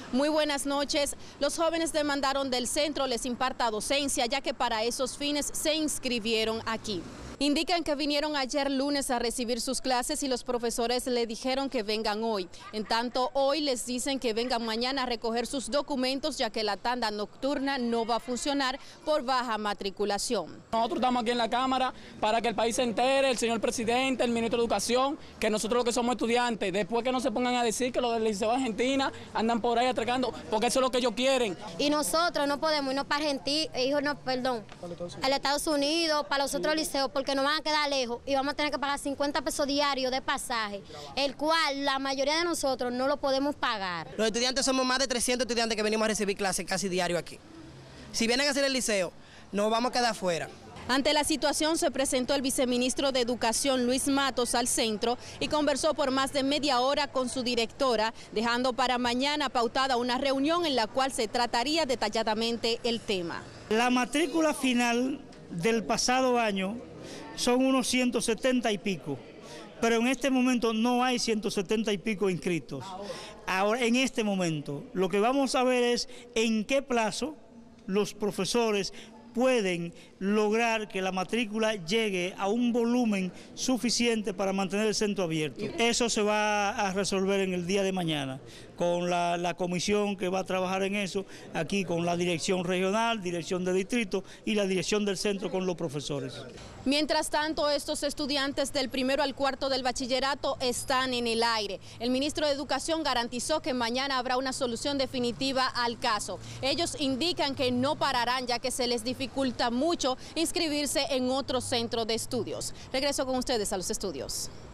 Muy buenas noches. Los jóvenes demandaron del centro les imparta docencia, ya que para esos fines se inscribieron aquí. Indican que vinieron ayer lunes a recibir sus clases y los profesores le dijeron que vengan hoy. En tanto, hoy les dicen que vengan mañana a recoger sus documentos, ya que la tanda nocturna no va a funcionar por baja matriculación. Nosotros estamos aquí en la Cámara para que el país se entere, el señor presidente, el ministro de Educación, que nosotros lo que somos estudiantes, después que no se pongan a decir que los del Liceo de Argentina andan por ahí atracando, porque eso es lo que ellos quieren. Y nosotros no podemos irnos para Argentina, al Estados Unidos, para los otros liceos, porque nos van a quedar lejos y vamos a tener que pagar 50 pesos diarios de pasaje, el cual la mayoría de nosotros no lo podemos pagar. Los estudiantes somos más de 300 estudiantes que venimos a recibir clases casi diario aquí. Si vienen a hacer el liceo, nos vamos a quedar fuera. Ante la situación se presentó el viceministro de Educación Luis Matos al centro y conversó por más de media hora con su directora, dejando para mañana pautada una reunión en la cual se trataría detalladamente el tema. La matrícula final del pasado año son unos 170 y pico, pero en este momento no hay 170 y pico inscritos. Ahora, en este momento, lo que vamos a ver es en qué plazo los profesores pueden lograr que la matrícula llegue a un volumen suficiente para mantener el centro abierto. Eso se va a resolver en el día de mañana con la comisión que va a trabajar en eso, aquí con la dirección regional, dirección de distrito y la dirección del centro con los profesores. Mientras tanto, estos estudiantes del primero al cuarto del bachillerato están en el aire. El ministro de Educación garantizó que mañana habrá una solución definitiva al caso. Ellos indican que no pararán, ya que se les dificulta mucho inscribirse en otro centro de estudios. Regreso con ustedes a los estudios.